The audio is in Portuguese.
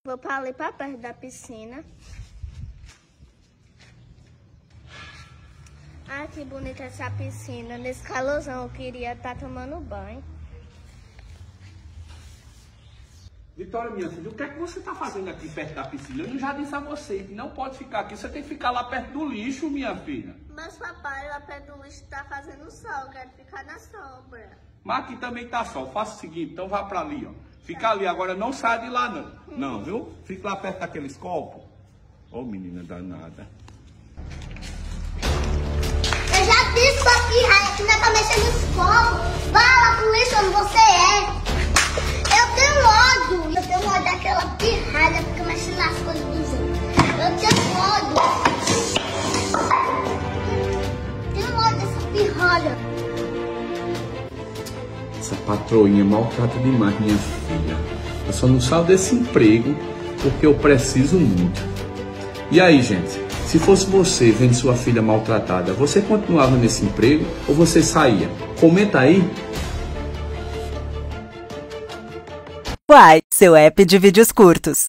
Vou para ali para perto da piscina. Ah, que bonita essa piscina. Nesse calorzão eu queria estar tomando banho. Vitória, minha filha, o que é que você está fazendo aqui perto da piscina? Eu já disse a você que não pode ficar aqui. Você tem que ficar lá perto do lixo, minha filha. Mas papai, lá perto do lixo está fazendo sol. Eu quero ficar na sombra. Mas aqui também tá sol. Faça o seguinte, então vá para ali, ó. Fica ali, agora não sai de lá, não. Não, viu? Fica lá perto daqueles copos. Ô, menina danada. Eu já disse pra pirraia que não tá mexendo nos copos. Vai lá pro lixo onde você é. Eu tenho ódio daquela pirralha porque mexe nas coisas dos outros. Eu tenho ódio dessa pirralha. Essa patroinha maltrata demais minha filha. Eu só não saio desse emprego porque eu preciso muito. E aí, gente? Se fosse você vendo sua filha maltratada, você continuava nesse emprego ou você saía? Comenta aí. Uai, seu app de vídeos curtos.